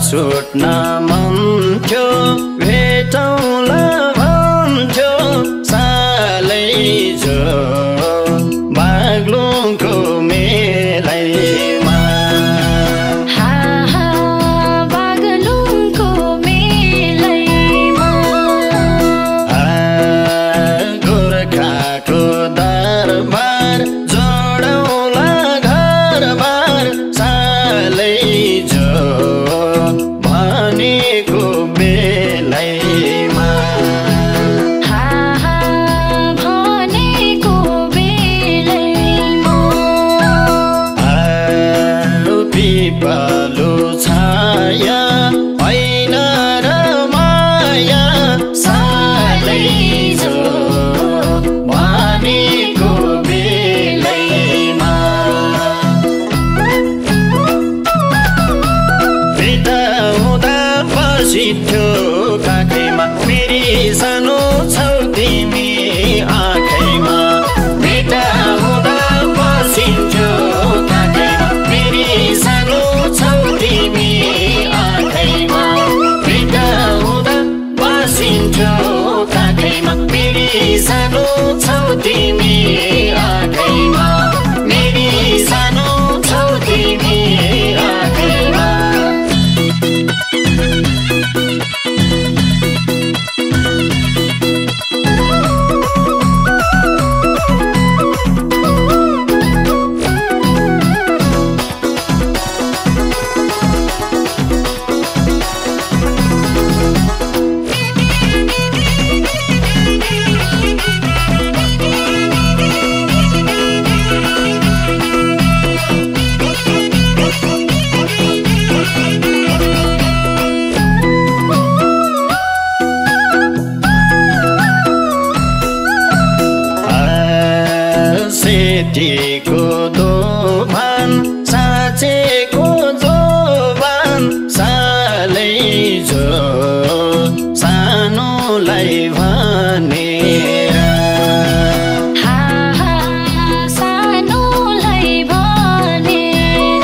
छुट्न मन थियो भेटौँला भन्थ्यो सालै जो बाग्लुङको मेलैमा बाग्लुङको मेलैमा गोर्खाको दरबार जोडौँला घरबार सालै जो भनेको बेलैमा भनेको बेलैमा पिपलु छाया होइन र माया सालै जो भनेको बेलैमा बिताउँदा बसिथ्यो काखैमा मेरी सानो छौ तिमी आँखैमा बिताउँदा बसिथ्यो काखैमा मेरी सानो छौ तिमी आँखैमा बिताउँदा बसिथ्यो काखैमा मेरी सानो छौ तिमी आँखैमा मेरी सानो छौ तिमी आँखैमा सेतीको दोभान साँचेको जोबान सालै जो सानोलाई भनेर सानोलाई भनेर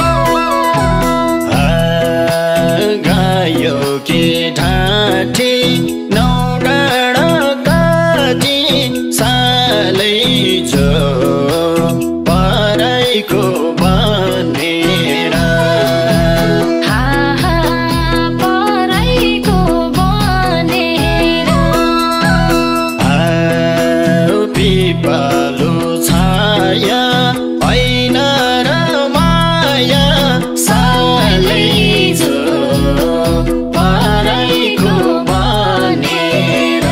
गायो के ठाठी नौ डाँडा काटी सालै जो पराइको भनेर पराइको भनेर पिपलु छाया होइन र माया सालै जो पराइको भनेर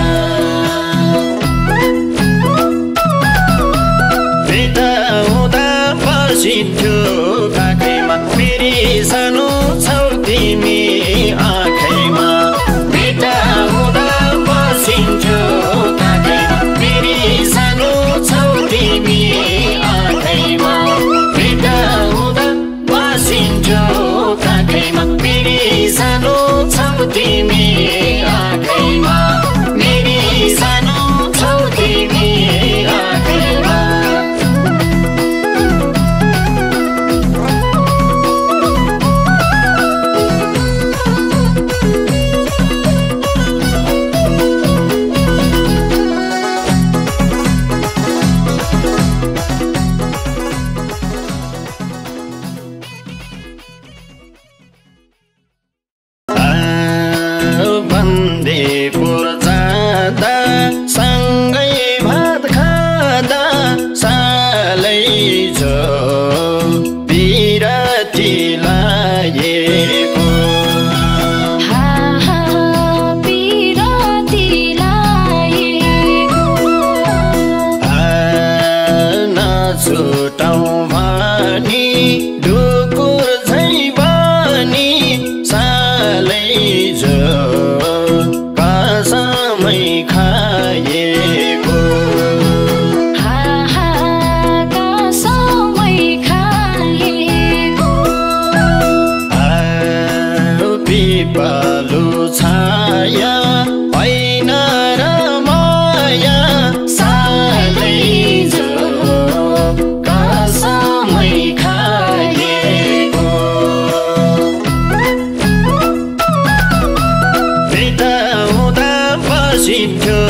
बिताउँदा बसिथ्यो काखैमा मेरी सानो छौ तिमी आँखैमा बिताउँदा बसिथ्यो काखैमा मेरी सानो छौ तिमी आँखैमा बिताउँदा बसिथ्यो काखैमा मेरी सानो छौ तिमी आँखैमा मेरी सानो छौ तिमी आँखैमा बन्दीपुर जाँदा सँगै भात खाँदा सालै जो पिरती लागेको पिरती लागेको नछुटाउँ भनी ढुकुर झै बनी सालै जो सिद्धो